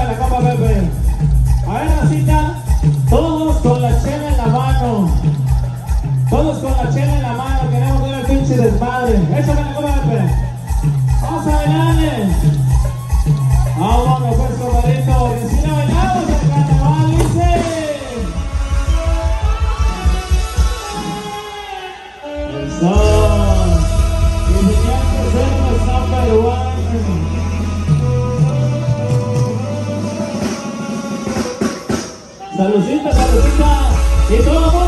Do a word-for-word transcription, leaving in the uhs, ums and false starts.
Súbele, compa Pepe. A ver, racita, todos con la chela en la mano. Todos con la chela en la mano, queremos ver el pinche desmadre. Échame la compa Pepe. Vamos a bailarle. Vámonos pues, compadrito. Y así la bailamos el carnaval, dice. Eso. Y tenían que ser los number one. Saludcita, saludcita. Y todo el mundo.